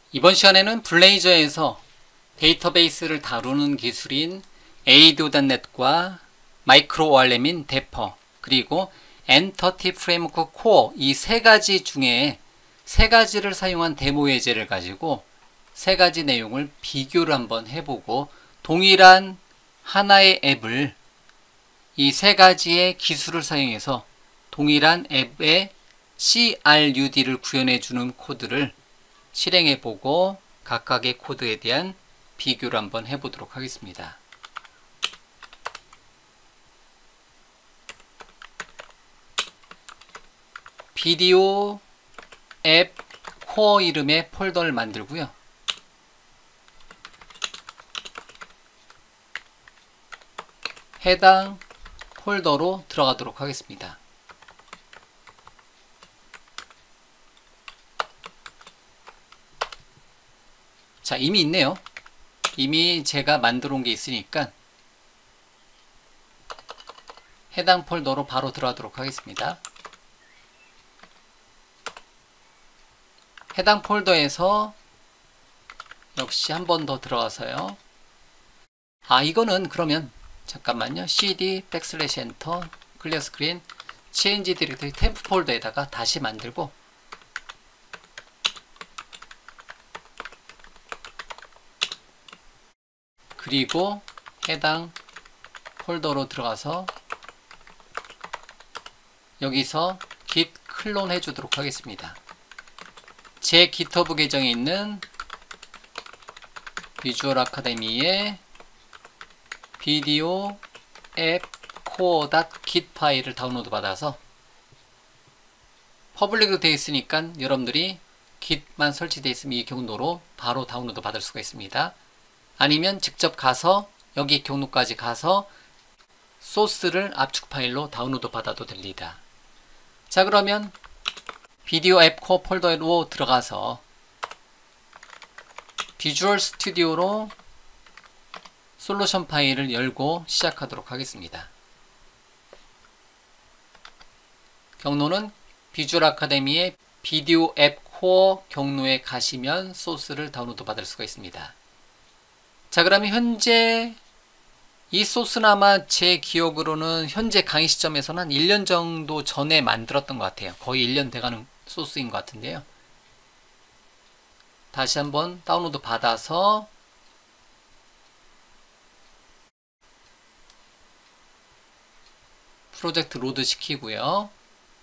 이번 시간에는 블레이저에서 데이터베이스를 다루는 기술인 ADO.NET과 마이크로 ORM인 데퍼 그리고 엔터티 프레임워크 코어 이 세 가지 중에 세 가지를 사용한 데모 예제를 가지고 세 가지 내용을 비교를 한번 해보고 동일한 하나의 앱을 이 세 가지의 기술을 사용해서 동일한 앱의 CRUD를 구현해주는 코드를 실행해보고 각각의 코드에 대한 비교를 한번 해보도록 하겠습니다. 비디오 앱 코어 이름의 폴더를 만들고요. 해당 폴더로 들어가도록 하겠습니다. 자, 이미 있네요. 이미 제가 만들어 온 게 있으니까 해당 폴더로 바로 들어가도록 하겠습니다. 해당 폴더에서 역시 한 번 더 들어가서요. 이거는 그러면 잠깐만요. cd \엔터 클리어 스크린 change 디렉터리 템프 폴더에다가 다시 만들고 그리고 해당 폴더로 들어가서 여기서 git 클론 해주도록 하겠습니다. 제 GitHub 계정에 있는 비주얼 아카데미의 비디오 앱 코어.git 파일을 다운로드 받아서 퍼블릭으로 되어 있으니까 여러분들이 git만 설치되어 있으면 이 경로로 바로 다운로드 받을 수가 있습니다. 아니면 직접 가서 여기 경로까지 가서 소스를 압축 파일로 다운로드 받아도 됩니다. 자, 그러면 비디오 앱 코어 폴더로 들어가서 비주얼 스튜디오로 솔루션 파일을 열고 시작하도록 하겠습니다. 경로는 비주얼 아카데미의 비디오 앱 코어 경로에 가시면 소스를 다운로드 받을 수가 있습니다. 자, 그러면 현재 이 소스는 아마 제 기억으로는 현재 강의 시점에서는 한 1년 정도 전에 만들었던 것 같아요. 거의 1년 돼가는 소스인 것 같은데요. 다시 한번 다운로드 받아서 프로젝트 로드 시키고요.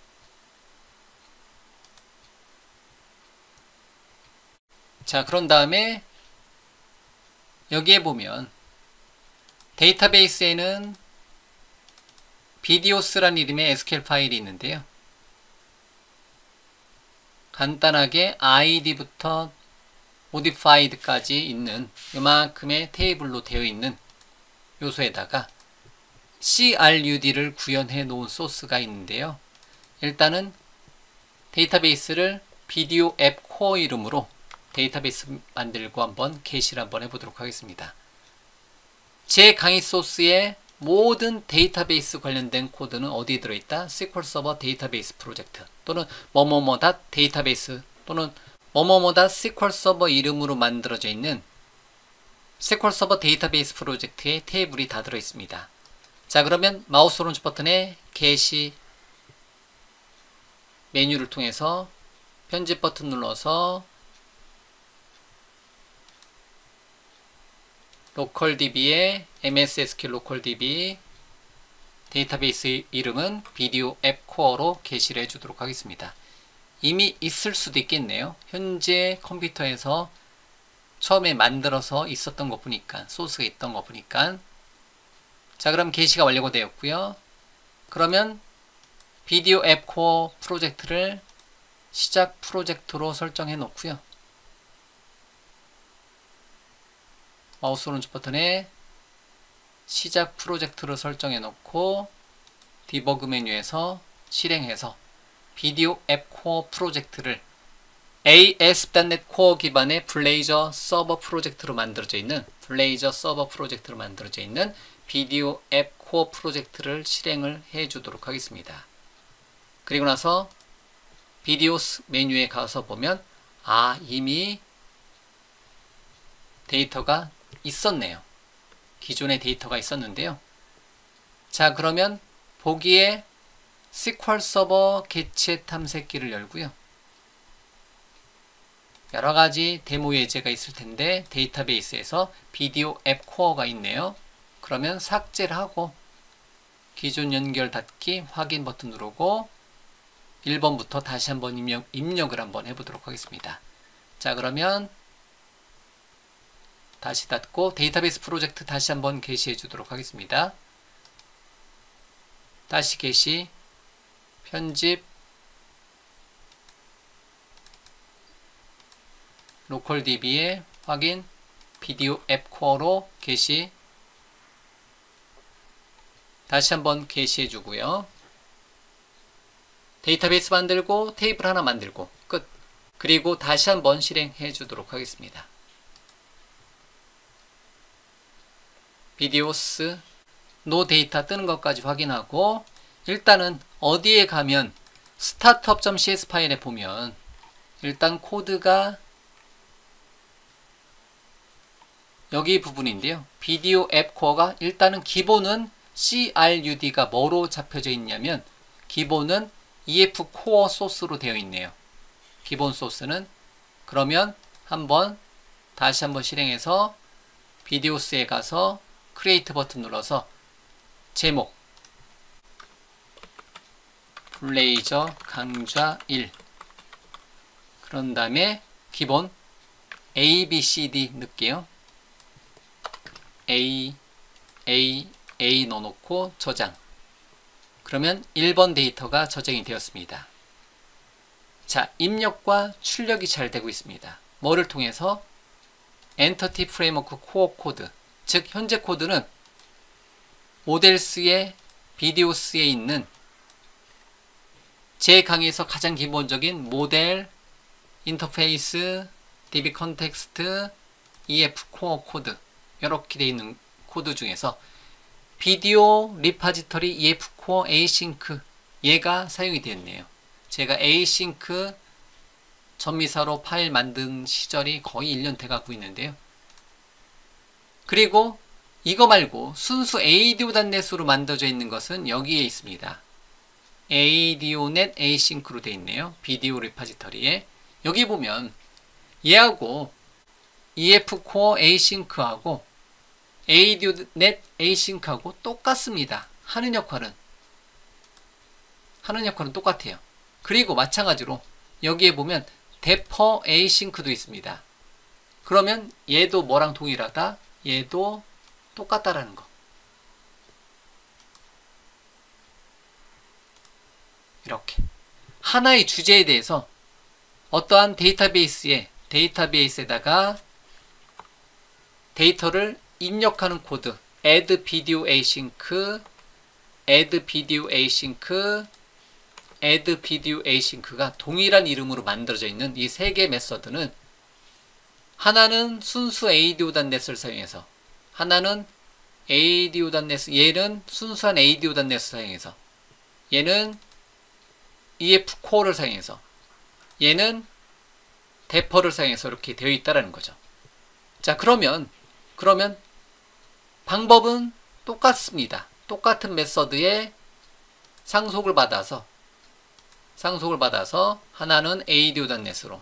자, 그런 다음에 여기에 보면 데이터베이스에는 비디오스라는 이름의 SQL 파일이 있는데요. 간단하게 id부터 modified까지 있는 이만큼의 테이블로 되어 있는 요소에다가 CRUD를 구현해 놓은 소스가 있는데요. 일단은 데이터베이스를 비디오 앱 코어 이름으로 데이터베이스 만들고 한번 게시를 한번 해보도록 하겠습니다. 제 강의 소스에 모든 데이터베이스 관련된 코드는 어디에 들어있다? SQL 서버 데이터베이스 프로젝트 또는 뭐뭐뭐다 데이터베이스 또는 뭐뭐뭐다 SQL 서버 이름으로 만들어져 있는 SQL 서버 데이터베이스 프로젝트의 테이블이 다 들어있습니다. 자, 그러면 마우스 오른쪽 버튼에 게시 메뉴를 통해서 편집 버튼 눌러서 로컬DB의 MSSQL 로컬DB 데이터베이스 이름은 비디오 앱 코어로 게시를 해주도록 하겠습니다. 이미 있을 수도 있겠네요. 현재 컴퓨터에서 처음에 만들어서 있었던 거 보니까 소스가 있던 거 보니까 자, 그럼 게시가 완료가 되었고요. 그러면 비디오 앱 코어 프로젝트를 시작 프로젝트로 설정해 놓고요. 마우스 오른쪽 버튼에 시작 프로젝트로 설정해 놓고 디버그 메뉴에서 실행해서 비디오 앱 코어 프로젝트를 ASP.NET 코어 기반의 블레이저 서버 프로젝트로 만들어져 있는 비디오 앱 코어 프로젝트를 실행을 해 주도록 하겠습니다. 그리고 나서 비디오스 메뉴에 가서 보면 이미 데이터가 있었네요. 기존의 데이터가 있었는데요. 자, 그러면 보기에 SQL 서버 개체 탐색기를 열고요. 여러가지 데모 예제가 있을 텐데 데이터베이스에서 비디오 앱 코어가 있네요. 그러면 삭제를 하고 기존 연결 닫기 확인 버튼 누르고 1번부터 다시 한번 입력을 한번 해보도록 하겠습니다. 자, 그러면 다시 닫고 데이터베이스 프로젝트 다시 한번 게시해 주도록 하겠습니다. 다시 게시, 편집, 로컬 DB에 확인, 비디오 앱 코어로 게시, 다시 한번 게시해 주고요. 데이터베이스 만들고 테이블 하나 만들고 끝. 그리고 다시 한번 실행해 주도록 하겠습니다. 비디오스 노 데이터 뜨는 것까지 확인하고 일단은 어디에 가면 startup.cs 파일에 보면 일단 코드가 여기 부분인데요. 비디오 앱 코어가 일단은 기본은 CRUD가 뭐로 잡혀져 있냐면 기본은 EF 코어 소스로 되어 있네요. 기본 소스는. 그러면 다시 한번 실행해서 비디오스에 가서 크리에이트 버튼 눌러서 제목 블레이저 강좌 1 그런 다음에 기본 A, B, C, D 넣을게요. A 넣어놓고 저장. 그러면 1번 데이터가 저장이 되었습니다. 자, 입력과 출력이 잘 되고 있습니다. 뭐를 통해서? 엔터티 프레임워크 코어 코드, 즉 현재 코드는 모델스의 비디오스에 있는 제 강의에서 가장 기본적인 모델, 인터페이스, DB 컨텍스트, EF 코어 코드 이렇게 되어 있는 코드 중에서 비디오 리파지터리 EF 코어 에이싱크 얘가 사용이 되었네요. 제가 에이싱크 전미사로 파일 만든 시절이 거의 1년 돼가고 있는데요. 그리고 이거 말고 순수 ADO.NET으로 만들어져 있는 것은 여기에 있습니다. ADO.NET 에이싱크로 되어 있네요. 비디오 리파지터리에. 여기 보면 얘하고 EF 코어 에이싱크하고 ADO.NET 에이싱크하고 똑같습니다. 하는 역할은 똑같아요. 그리고 마찬가지로 여기에 보면 데퍼 에이싱크도 있습니다. 그러면 얘도 뭐랑 동일하다? 얘도 똑같다라는 거. 이렇게 하나의 주제에 대해서 어떠한 데이터베이스에다가 데이터를 입력하는 코드 add video async, add video async, add video async가 동일한 이름으로 만들어져 있는 이 세 개의 메서드는 하나는 순수 ADO.NET을 사용해서, 하나는 ADO.NET, 얘는 순수한 ADO.NET을 사용해서, 얘는 EF 코어를 사용해서, 얘는 데퍼를 사용해서 이렇게 되어 있다라는 거죠. 자, 그러면 방법은 똑같습니다. 똑같은 메서드에 상속을 받아서 하나는 ADO.NET으로,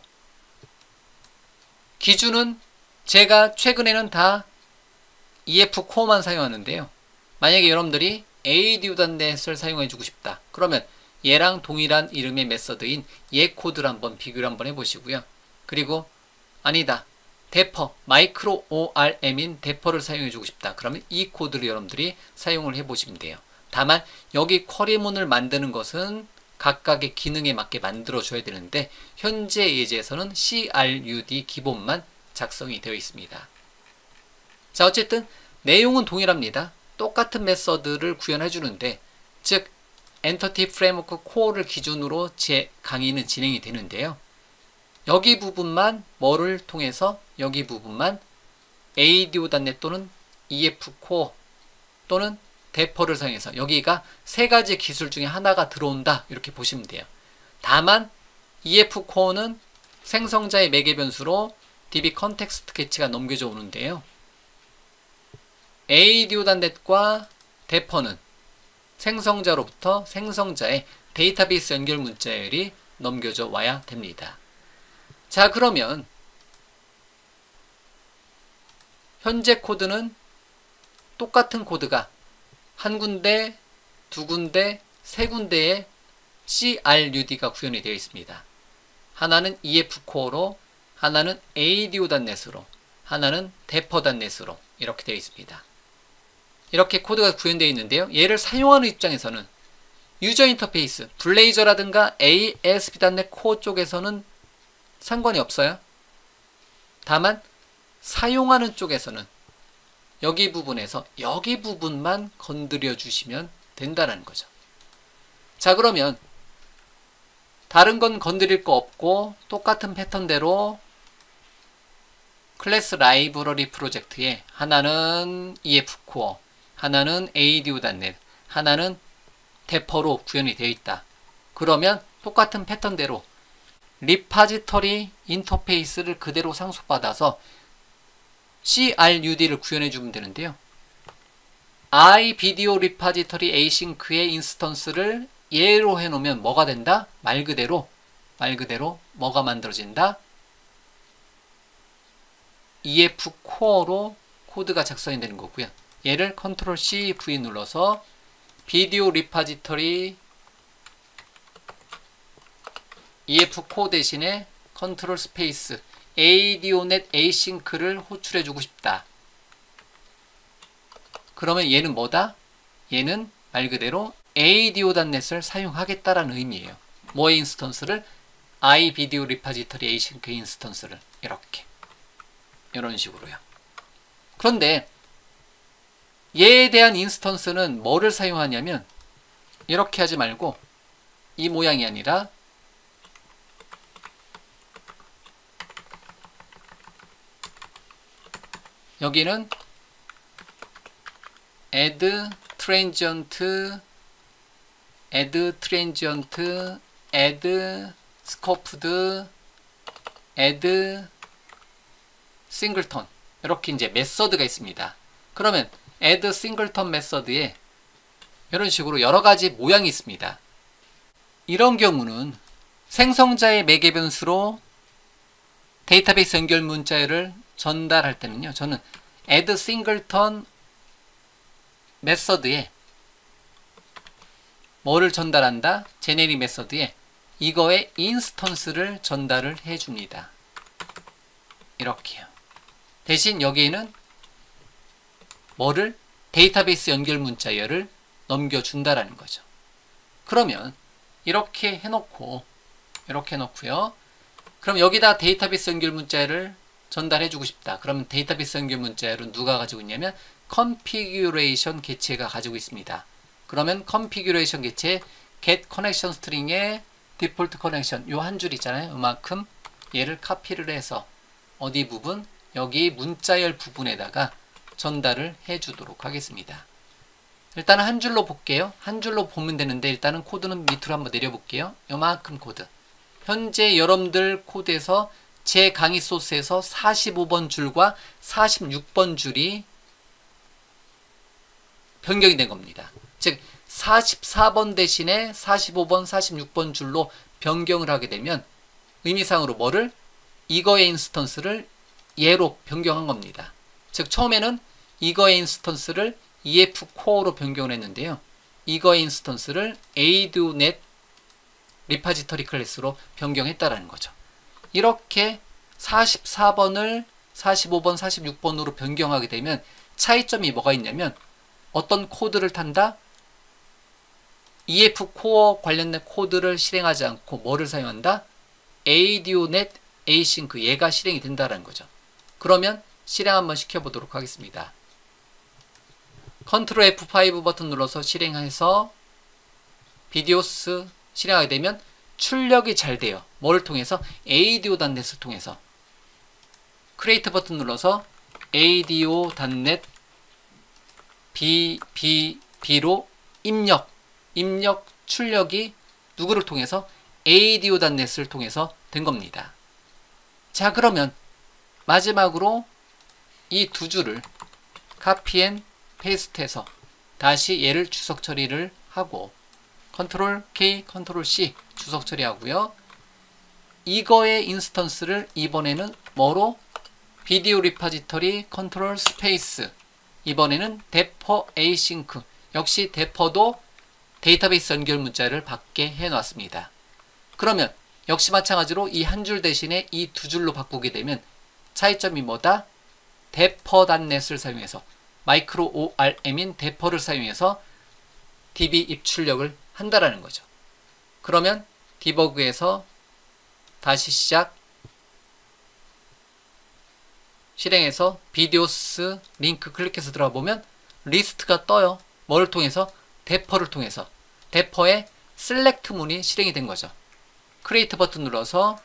기준은 제가 최근에는 다 EF 코어만 사용하는데요. 만약에 여러분들이 ADO.NET을 사용해 주고 싶다. 그러면 얘랑 동일한 이름의 메서드인 얘 코드를 한번 비교를 한번 해보시고요. 그리고 아니다, 데퍼, 마이크로 ORM인 데퍼를 사용해 주고 싶다. 그러면 이 코드를 여러분들이 사용을 해보시면 돼요. 다만 여기 쿼리문을 만드는 것은 각각의 기능에 맞게 만들어 줘야 되는데 현재 예제에서는 CRUD 기본만 작성이 되어 있습니다. 자, 어쨌든 내용은 동일합니다. 똑같은 메서드를 구현해 주는데, 즉 엔터티 프레임워크 코어를 기준으로 제 강의는 진행이 되는데요. 여기 부분만 뭐를 통해서, 여기 부분만 ADO.NET 또는 EF 코어 또는 데퍼를 사용해서 여기가 세 가지 기술 중에 하나가 들어온다, 이렇게 보시면 돼요. 다만 EF 코어는 생성자의 매개 변수로 DB 컨텍스트 개체가 넘겨져 오는데요. ADO.NET과 대퍼는 생성자로부터 생성자의 데이터베이스 연결 문자열이 넘겨져 와야 됩니다. 자, 그러면 현재 코드는 똑같은 코드가 한 군데, 두 군데, 세 군데에 CRUD가 구현이 되어 있습니다. 하나는 EF코어로, 하나는 ADO.NET으로, 하나는 대퍼.NET으로 이렇게 되어 있습니다. 이렇게 코드가 구현되어 있는데요. 얘를 사용하는 입장에서는 유저 인터페이스, 블레이저라든가 ASP.NET 코어 쪽에서는 상관이 없어요. 다만 사용하는 쪽에서는 여기 부분에서 여기 부분만 건드려 주시면 된다는 거죠. 자, 그러면 다른 건 건드릴 거 없고 똑같은 패턴대로 클래스 라이브러리 프로젝트에 하나는 EF코어, 하나는 ADO.NET, 하나는 대퍼로 구현이 되어 있다. 그러면 똑같은 패턴대로 리파지터리 인터페이스를 그대로 상속받아서 CRUD를 구현해 주면 되는데요. iVideo 리파지터리 에이싱크의 인스턴스를 예로 해놓으면 뭐가 된다? 말 그대로 뭐가 만들어진다? EF코어로 코드가 작성이 되는 거고요. 얘를 컨트롤 C, V 눌러서 비디오 리파지터리 EF코어 대신에 컨트롤 스페이스 ADO.NET Async를 호출해주고 싶다. 그러면 얘는 뭐다? 얘는 말 그대로 ADO.NET을 사용하겠다라는 의미예요. 뭐의 인스턴스를? iVideo 리파지터리 Async 인스턴스를 이렇게 이런 식으로요. 그런데 얘에 대한 인스턴스는 뭐를 사용하냐면 이렇게 하지 말고 이 모양이 아니라 여기는 add transient, add scoped, add singleton 이렇게 이제 메서드가 있습니다. 그러면 add singleton 메서드에 이런 식으로 여러 가지 모양이 있습니다. 이런 경우는 생성자의 매개 변수로 데이터베이스 연결 문자열을 전달할 때는요, 저는 add singleton 메서드에 뭐를 전달한다? 제네릭 메서드에 이거의 인스턴스를 전달을 해줍니다. 이렇게요. 대신 여기에는 뭐를? 데이터베이스 연결 문자열을 넘겨준다라는 거죠. 그러면 이렇게 해놓고 이렇게 해놓고요. 그럼 여기다 데이터베이스 연결 문자열을 전달해주고 싶다. 그러면 데이터베이스 연결 문자열은 누가 가지고 있냐면 configuration 개체가 가지고 있습니다. 그러면 configuration 개체 get connection string의 default connection 요 한 줄 있잖아요. 이만큼 얘를 카피를 해서 어디 부분? 여기 문자열 부분에다가 전달을 해주도록 하겠습니다. 일단은 한 줄로 볼게요. 한 줄로 보면 되는데 일단은 코드는 밑으로 한번 내려볼게요. 요만큼 코드. 현재 여러분들 코드에서 제 강의 소스에서 45번 줄과 46번 줄이 변경이 된 겁니다. 즉 44번 대신에 45번, 46번 줄로 변경을 하게 되면 의미상으로 뭐를? 이거의 인스턴스를 얘로 변경한 겁니다. 즉 처음에는 이거의 인스턴스를 EF코어로 변경을 했는데요. 이거의 인스턴스를 ADO.NET 리파지터리 클래스로 변경했다라는 거죠. 이렇게 44번을 45번, 46번으로 변경하게 되면 차이점이 뭐가 있냐면 어떤 코드를 탄다? EF코어 관련된 코드를 실행하지 않고 뭐를 사용한다? ADO.NET Async 얘가 실행이 된다는 거죠. 그러면 실행 한번 시켜보도록 하겠습니다. 컨트롤 F5 버튼 눌러서 실행해서 비디오스 실행하게 되면 출력이 잘 돼요. 뭐를 통해서? ADO.NET을 통해서. 크리에이트 버튼 눌러서 ADO.NET B로 입력 출력이 누구를 통해서? ADO.NET을 통해서 된 겁니다. 자, 그러면 마지막으로 이 두 줄을 카피 앤 페이스트해서 다시 얘를 주석 처리를 하고 컨트롤 K, 컨트롤 C 주석 처리하고요. 이거의 인스턴스를 이번에는 뭐로? 비디오 리파지터리 컨트롤 스페이스, 이번에는 데퍼 에이싱크, 역시 데퍼도 데이터베이스 연결 문자를 받게 해놨습니다. 그러면 역시 마찬가지로 이 한 줄 대신에 이 두 줄로 바꾸게 되면 차이점이 뭐다? 데퍼.넷을 사용해서 마이크로 ORM인 데퍼를 사용해서 DB 입출력을 한다라는 거죠. 그러면 디버그에서 다시 시작, 실행해서 비디오스 링크 클릭해서 들어가 보면 리스트가 떠요. 뭐를 통해서? 데퍼를 통해서. 데퍼의 셀렉트 문이 실행이 된 거죠. 크리에이트 버튼 눌러서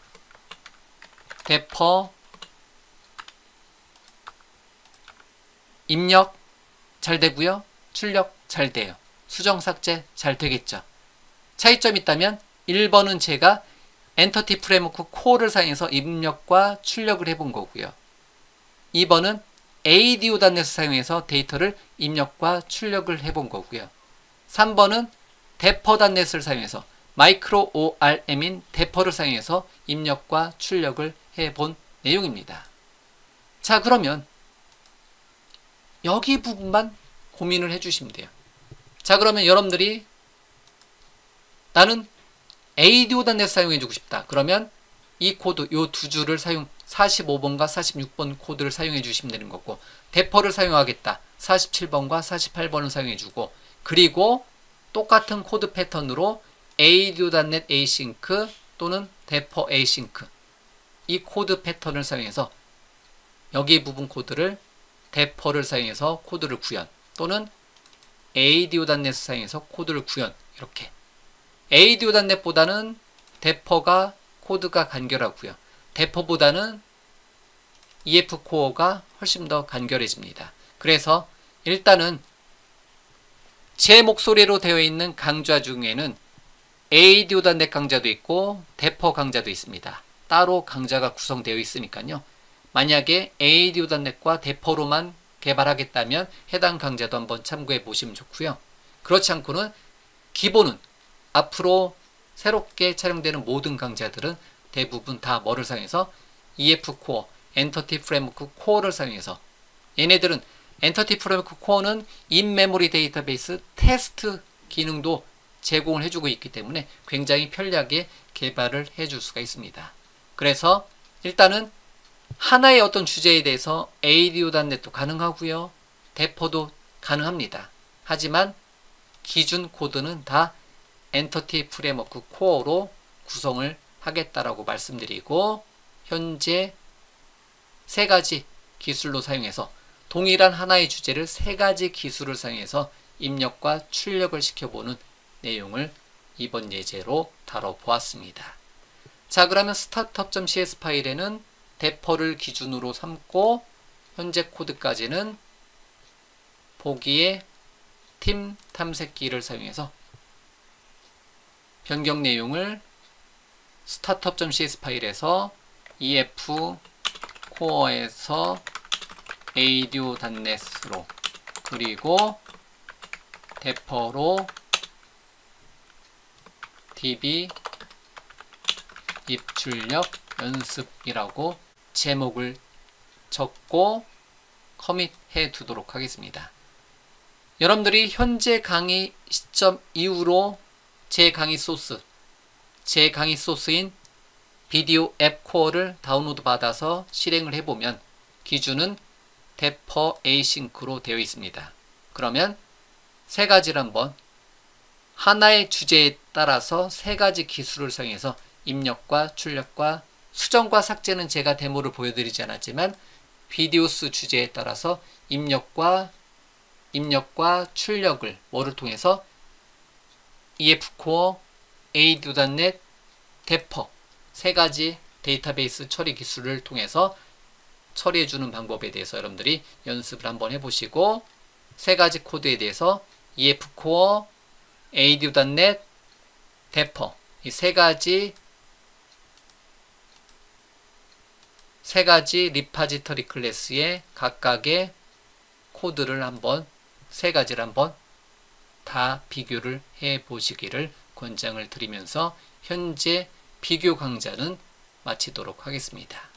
데퍼 입력 잘 되고요. 출력 잘 돼요. 수정 삭제 잘 되겠죠. 차이점이 있다면 1번은 제가 엔터티 프레임워크 코어를 사용해서 입력과 출력을 해본 거고요. 2번은 ADO.NET을 사용해서 데이터를 입력과 출력을 해본 거고요. 3번은 데퍼.NET을 사용해서 마이크로 ORM인 데퍼를 사용해서 입력과 출력을 해본 내용입니다. 자, 그러면 여기 부분만 고민을 해주시면 돼요. 자, 그러면 여러분들이 나는 ADO.NET 사용해주고 싶다. 그러면 이 코드, 요 두 줄을 45번과 46번 코드를 사용해 주시면 되는 거고, 데퍼를 사용하겠다. 47번과 48번을 사용해주고, 그리고 똑같은 코드 패턴으로 ADO.NET Async 또는 데퍼 Async, 이 코드 패턴을 사용해서 여기 부분 코드를 데퍼를 사용해서 코드를 구현, 또는 ADO.NET 사용해서 코드를 구현, 이렇게. ADO.NET보다는 데퍼가 코드가 간결하고요. 데퍼보다는 EF 코어가 훨씬 더 간결해집니다. 그래서 일단은 제 목소리로 되어 있는 강좌 중에는 ADO.NET 강좌도 있고 데퍼 강좌도 있습니다. 따로 강좌가 구성되어 있으니까요. 만약에 ADO.NET과 데퍼로만 개발하겠다면 해당 강좌도 한번 참고해 보시면 좋고요. 그렇지 않고는 기본은 앞으로 새롭게 촬영되는 모든 강좌들은 대부분 다 뭐를 사용해서 EF 코어, 엔터티 프레임워크 코어를 사용해서, 얘네들은 엔터티 프레임워크 코어는 인메모리 데이터베이스 테스트 기능도 제공을 해주고 있기 때문에 굉장히 편리하게 개발을 해줄 수가 있습니다. 그래서 일단은 하나의 어떤 주제에 대해서 ADO.NET도 가능하고요. 데퍼도 가능합니다. 하지만 기준 코드는 다 엔터티 프레임워크 코어로 구성을 하겠다라고 말씀드리고, 현재 세 가지 기술로 사용해서 동일한 하나의 주제를 세 가지 기술을 사용해서 입력과 출력을 시켜보는 내용을 이번 예제로 다뤄보았습니다. 자, 그러면 startup.cs 파일에는 데퍼를 기준으로 삼고 현재 코드까지는 보기에 팀 탐색기를 사용해서 변경 내용을 startup.cs 파일에서 EF 코어에서 ADO.NET으로, 그리고 데퍼로 DB 입출력 연습이라고 제목을 적고 커밋해 두도록 하겠습니다. 여러분들이 현재 강의 시점 이후로 제 강의 소스인 비디오 앱 코어를 다운로드 받아서 실행을 해보면 기준은 데퍼 에이싱크로 되어 있습니다. 그러면 세 가지를 한번 하나의 주제에 따라서 세 가지 기술을 사용해서 입력과 출력과 수정과 삭제는 제가 데모를 보여드리지 않았지만 비디오스 주제에 따라서 입력과 출력을 뭐를 통해서 EF 코어, ADO.NET, 데퍼 세 가지 데이터베이스 처리 기술을 통해서 처리해주는 방법에 대해서 여러분들이 연습을 한번 해보시고, 세 가지 코드에 대해서 EF 코어, ADO.NET, 데퍼 이 세 가지 세 가지 리파지터리 클래스의 각각의 코드를 세 가지를 한번 다 비교를 해 보시기를 권장을 드리면서 현재 비교 강좌는 마치도록 하겠습니다.